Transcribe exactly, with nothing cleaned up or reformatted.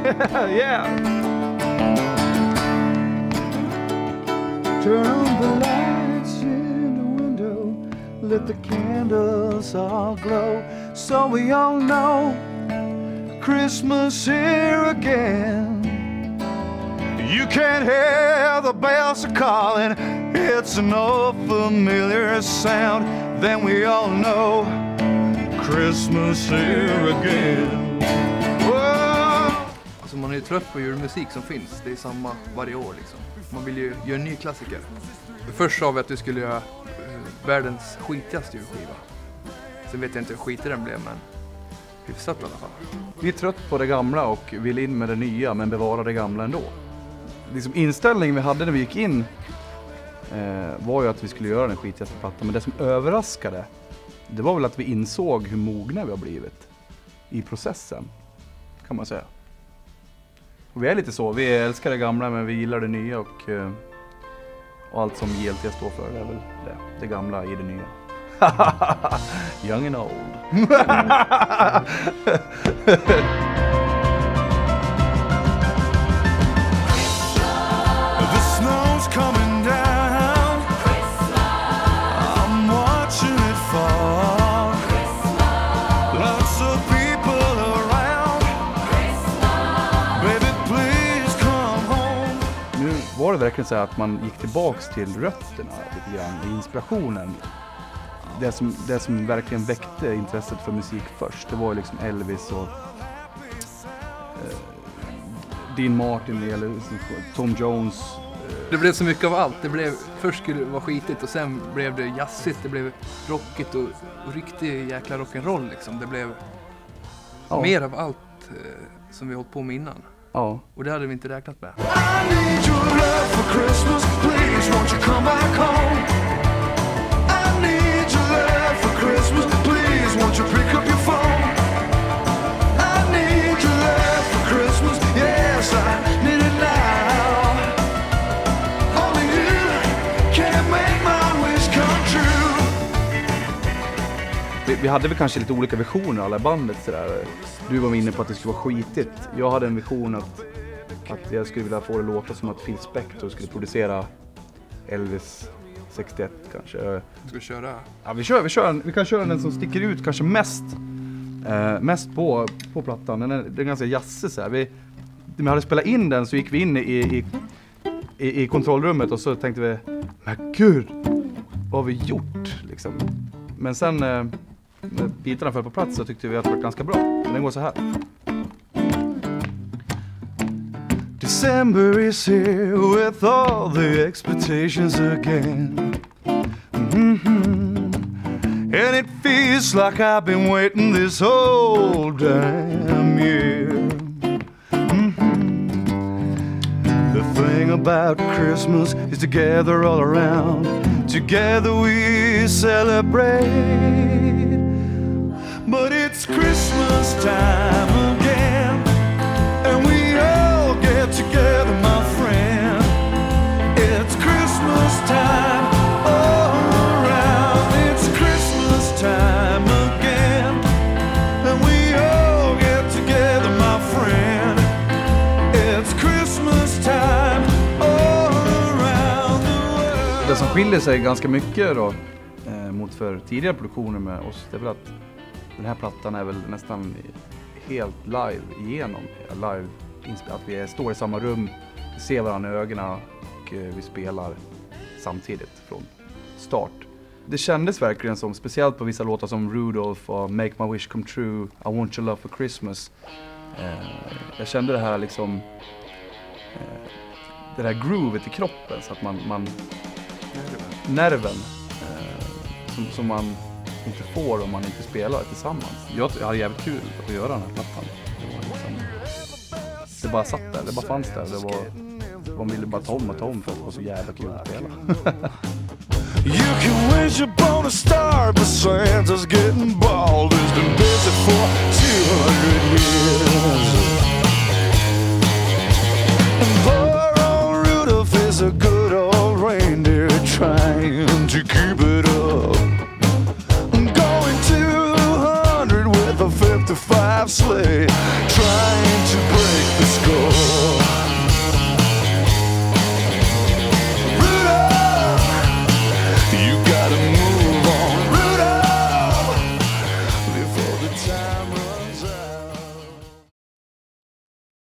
Yeah. Turn on the lights in the window, let the candles all glow, so we all know Christmas here again. You can hear the bells are calling, it's an old familiar sound, then we all know Christmas here again. Whoa. Alltså man är ju trött på julmusik som finns, det är samma varje år liksom. Man vill ju göra en ny klassiker. Först sa vi att vi skulle göra uh, världens skitigaste julskiva. Sen vet jag inte hur skitig den blev, men hyfsat i alla fall. Vi är trött på det gamla och vill in med det nya, men bevara det gamla ändå. Liksom inställningen vi hade när vi gick in eh, var ju att vi skulle göra den skitigaste plattan. Men det som överraskade, det var väl att vi insåg hur mogna vi har blivit i processen, kan man säga. Och vi är lite så, vi älskar det gamla men vi gillar det nya och, eh, och allt som J L T står för, det är väl det, det gamla i det nya. Young and old. The snow's coming down. I'm watching it fall. Lots of people around. Baby, please come home. Nu var det verkligen så här att man gick tillbaks till rötterna lite grann, inspirationen. Det som, det som verkligen väckte intresset för musik först, det var ju liksom Elvis och eh, Dean Martin eller Tom Jones. Eh. Det blev så mycket av allt. Det blev, först skulle det vara skitigt och sen blev det jazzigt, det blev rockigt och, och riktig jäkla rock'n'roll liksom. Det blev ja. mer av allt eh, som vi hållit på med innan. Ja. Och det hade vi inte räknat med. I need your love for Christmas, please won't you come back home? I need your love for Christmas, please won't you pick up your phone? I need your love for Christmas, yes I need it now. Only you can make my wish come true. Vi, vi hade väl kanske lite olika visioner alla bandet sådär. Du var inne på att det skulle vara skitigt. Jag hade en vision att, att jag skulle vilja få det låta som att Phil Spector skulle producera Elvis sextioett kanske. Ska vi köra? Ja, vi kör, vi kör en, vi kan köra den som sticker ut kanske mest eh, mest på på plattan. Den är, den är ganska jazzig så här. Vi när vi hade spelat in den så gick vi in i i, i i kontrollrummet och så tänkte vi, men gud, vad har vi gjort liksom. Men sen eh, när bitarna föll på plats så tyckte vi att det var ganska bra. Men den går så här. December is here with all the expectations again. Mm-hmm. And it feels like I've been waiting this whole damn year. Mm-hmm. The thing about Christmas is together all around. Together we celebrate. But it's Christmas time again, and we all get together, my friend. It's Christmas time all around. It's Christmas time again, and we all get together, my friend. It's Christmas time all around the world. Det som skiljer sig ganska mycket då eh, mot för tidigare produktioner med oss, det är väl att den här plattan är väl nästan helt live igenom. Live, att vi står i samma rum, ser varandra i ögonen och vi spelar samtidigt från start. Det kändes verkligen som, speciellt på vissa låtar som Rudolph och Make My Wish Come True, I Want Your Love For Christmas. Jag kände det här liksom, det där groovet i kroppen, så att man, man nerven som, som man inte får om man inte spelar tillsammans. Jag, jag hade jävligt kul att göra den här plattan. Det, var liksom, det bara satt där, det bara fanns där. Det var, man ville bara ta om och ta om för att det var så jävla kul att spela. You can wish upon a star, but Santa's getting bald. He's been busy for two hundred years.